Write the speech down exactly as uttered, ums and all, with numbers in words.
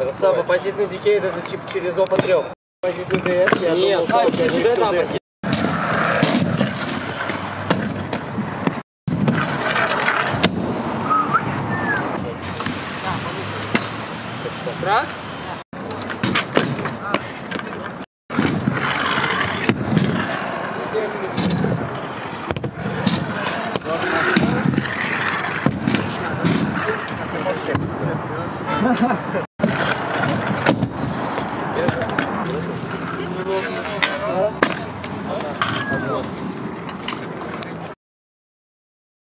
Да, пассивный дикей это типа через опа трех. Пассивный ДС, я Нет, думал, что через это